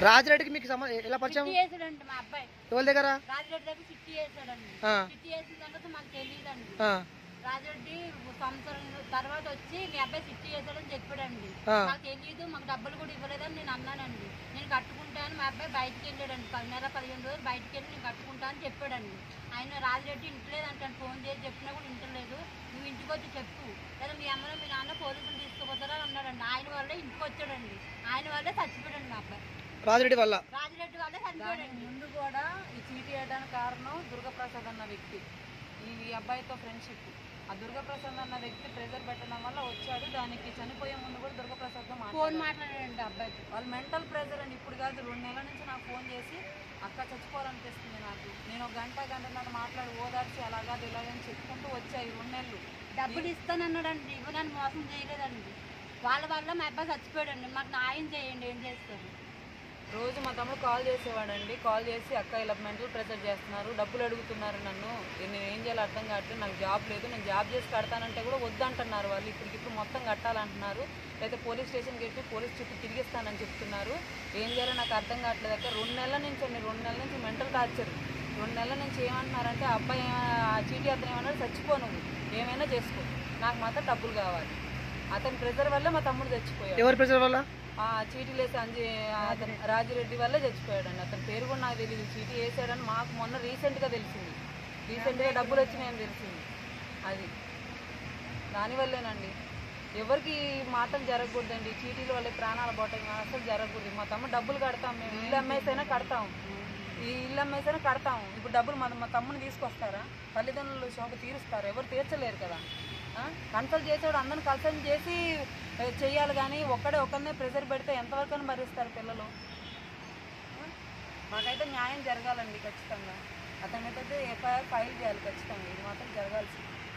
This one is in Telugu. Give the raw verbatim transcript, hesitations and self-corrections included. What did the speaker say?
రాజిరెడ్డికి మీకు ఎలా పరిచయం? చేసాడండి మా అబ్బాయి ఎవరి దగ్గర? రాజిరెడ్డి దగ్గర చిట్టి చేసాడండి. చిట్టి చేసిన తర్వాత మాకు తెలియదండి. రాజిరెడ్డి సంవత్సరం తర్వాత వచ్చి మీ అబ్బాయి చిట్టి చేశాడని చెప్పాడండి. నాకు తెలియదు, మాకు డబ్బులు కూడా ఇవ్వలేదని నేను అన్నానండి. నేను కట్టుకుంటాను, మా అబ్బాయి బయటకు వెళ్ళాడండి. పది నెల పదిహేను రోజులు బయటకు వెళ్ళి నేను కట్టుకుంటా అని చెప్పాడండి. ఆయన రాజిరెడ్డి ఇంటలేదు అంటాను, ఫోన్ చేసి చెప్పినా కూడా ఇంటలేదు. నువ్వు ఇంటికి వచ్చి చెప్పు, లేదా మీ అమ్మలో మీ నాన్న పోలీసులు తీసుకుపోతారా అని అన్నాడండి. ఆయన వల్లే ఇంటికి వచ్చాడండి, ఆయన వల్లే చచ్చిపోయాడండి మా అబ్బాయి. రాజిరెడ్డి వల్ల రాజిరెడ్డి వల్లే చచ్చిపోయాడండి. ముందు కూడా ఈ చీటీ వేయడానికి కారణం దుర్గప్రసాద్ అన్న వ్యక్తి. ఈ అబ్బాయితో ఫ్రెండ్షిప్. ఆ దుర్గప్రసాద్ అన్న వ్యక్తి ప్రెజర్ పెట్టడం వల్ల వచ్చాడు. దానికి చనిపోయే ముందు కూడా దుర్గప్రసాద్తో ఫోన్ మాట్లాడాడండి అబ్బాయితో. వాళ్ళు మెంటల్ ప్రెజర్ అండి. ఇప్పుడు కాదు, రెండు నెలల నుంచి నాకు ఫోన్ చేసి అక్క చచ్చిపోవాలనిపిస్తుంది నాకు, నేను ఒక గంట గంటన్నర మాట్లాడి ఓదార్చి అలాగాదు ఇలాగని చెప్పుకుంటూ వచ్చాయి రెండు నెలలు. డబ్బులు ఇస్తానన్నాడండి, ఇవ్వనని మోసం చేయలేదండి. వాళ్ళ వల్ల మా అబ్బాయి చచ్చిపోయాడండి. మాకు న్యాయం చేయండి, ఏం చేస్తారు? రోజు మా తమ్ముడు కాల్ చేసేవాడండి. కాల్ చేసి అక్క ఇలా మెంటల్ ప్రెషర్ చేస్తున్నారు, డబ్బులు అడుగుతున్నారు నన్ను, నేను ఏం చేయాలో అర్థం కావట్లేదు, నాకు జాబ్ లేదు, నేను జాబ్ చేసి కడతానంటే కూడా వద్దంటున్నారు వాళ్ళు. ఇప్పటికిప్పుడు మొత్తం కట్టాలంటున్నారు, అయితే పోలీస్ స్టేషన్కి వెళ్ళి పోలీస్ చుట్టూ తిరిగిస్తానని చెప్తున్నారు. ఏం చేయాలో నాకు అర్థం కావట్లేదు అక్క. రెండు నెలల నుంచి అండి, రెండు నెలల నుంచి మెంటల్ టార్చర్. రెండు నెలల నుంచి ఏమంటున్నారంటే అబ్బాయి ఆ చీటీ అతను ఏమన్నాడు, చచ్చిపో నువ్వు ఏమైనా చేసుకో, నాకు మాత్రం డబ్బులు కావాలి. అతని ప్రెజర్ వల్ల మా తమ్ముడు చచ్చిపోయాడు. ఎవరి ప్రెజర్ వల్ల? ఆ చీటీలు వేసి అంజి అతను రాజిరెడ్డి వల్లే చచ్చిపోయాడండి. అతని పేరు కూడా నాకు తెలియదు. చీటీ వేసాడని మాకు మొన్న రీసెంట్గా తెలిసింది, రీసెంట్గా డబ్బులు వచ్చినాయని తెలిసింది. అది దానివల్లేనండి. ఎవరికి మాత్రం జరగకూడదండి, చీటీల వల్ల ప్రాణాల పోవటం అసలు జరగకూడదు. మా తమ్ముడు డబ్బులు కడతాం, మేము ఇల్లు అమ్మేసైనా కడతాం, ఈ ఇల్లు అమ్మేసైనా కడతాం. ఇప్పుడు డబ్బులు మా మా తమ్ముని తీసుకొస్తారా? తల్లిదండ్రులు శోభ తీరుస్తారు? ఎవరు తీర్చలేరు కదా. కన్సల్ట్ చేసేవాడు అందరిని కన్సల్ట్ చేసి చెయ్యాలి, కానీ ఒక్కడే ఒక్కరినే ప్రెషర్ పెడితే ఎంతవరకు భరిస్తారు పిల్లలు? మాకైతే న్యాయం జరగాలండి ఖచ్చితంగా. అతనికైతే ఎఫ్ఐఆర్ ఫైల్ చేయాలి ఖచ్చితంగా, ఇది మాత్రం జరగాల్సింది.